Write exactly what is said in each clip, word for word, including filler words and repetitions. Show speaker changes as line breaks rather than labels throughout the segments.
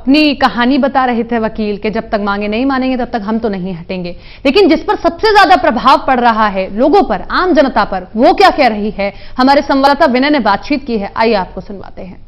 अपनी कहानी बता रहे थे वकील के जब तक मांगे नहीं मानेंगे तब तक हम तो नहीं हटेंगे। लेकिन जिस पर सबसे ज्यादा प्रभाव पड़ रहा है लोगों पर, आम जनता पर, वो क्या कह रही है, हमारे संवाददाता विनय ने बातचीत की है। आइए आपको सुनवाते हैं।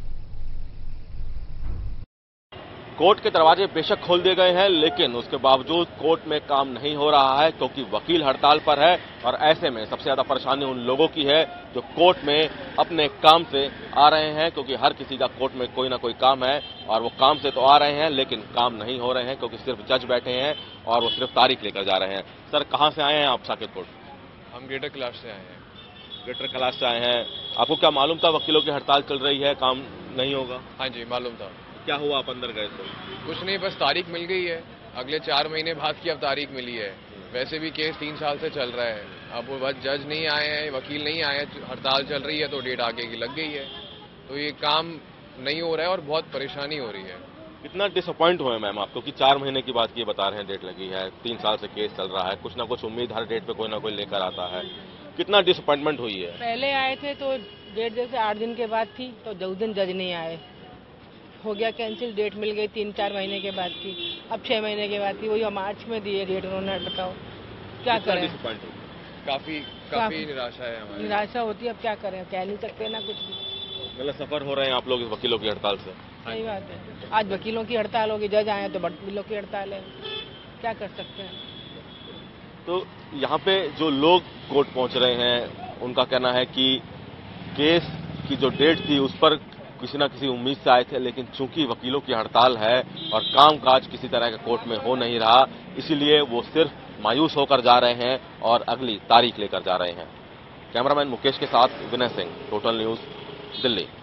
कोर्ट के दरवाजे बेशक खोल दिए गए हैं, लेकिन उसके बावजूद कोर्ट में काम नहीं हो रहा है क्योंकि वकील हड़ताल पर है। और ऐसे में सबसे ज्यादा परेशानी उन लोगों की है जो कोर्ट में अपने काम से आ रहे हैं, क्योंकि हर किसी का कोर्ट में कोई ना कोई काम है और वो काम से तो आ रहे हैं लेकिन काम नहीं हो रहे हैं क्योंकि सिर्फ जज बैठे हैं और वो सिर्फ तारीख लेकर जा रहे हैं। सर, कहाँ से आए हैं आप साकेत कोर्ट?
हम ग्रेटर कैलाश से आए हैं।
ग्रेटर कैलाश से आए हैं। आपको क्या मालूम था वकीलों की हड़ताल चल रही है, काम नहीं होगा?
हाँ जी, मालूम था।
क्या हुआ, आप अंदर गए तो?
कुछ नहीं, बस तारीख मिल गई है। अगले चार महीने बाद की अब तारीख मिली है। वैसे भी केस तीन साल से चल रहा है। अब वो बस जज नहीं आए हैं, वकील नहीं आए हैं, हड़ताल चल रही है तो डेट आगे की लग गई है। तो ये काम नहीं हो रहा है और बहुत परेशानी हो रही है।
कितना डिसअपॉइंट हुए मैम आप, क्योंकि चार महीने की बात की बता रहे हैं, डेट लगी है, तीन साल से केस चल रहा है, कुछ ना कुछ उम्मीद हर डेट पे कोई ना कोई लेकर आता है। कितना डिसअपॉइंटमेंट हुई है?
पहले आए थे तो डेट जैसे आठ दिन के बाद थी तो उस दिन जज नहीं आए, हो गया कैंसिल, डेट मिल गई तीन चार महीने के बाद की। अब छह महीने के बाद की, वही मार्च में दिए डेट उन्होंने। बताओ क्या करें?
काफी काफी निराशा है हमारी।
निराशा होती है, अब क्या करें, कह नहीं सकते ना कुछ भी।
मतलब सफर हो रहे हैं आप लोग इस वकीलों की हड़ताल से?
सही बात है, आज वकीलों की हड़ताल होगी, जज आए तो वकीलों की हड़ताल है, क्या कर सकते हैं।
तो यहाँ पे जो लोग कोर्ट पहुंच रहे हैं उनका कहना है कि केस की जो डेट थी उस पर किसी न किसी उम्मीद से आए थे, लेकिन चूंकि वकीलों की हड़ताल है और कामकाज किसी तरह का कोर्ट में हो नहीं रहा, इसीलिए वो सिर्फ मायूस होकर जा रहे हैं और अगली तारीख लेकर जा रहे हैं। कैमरामैन मुकेश के साथ विनय सिंह, टोटल न्यूज, दिल्ली।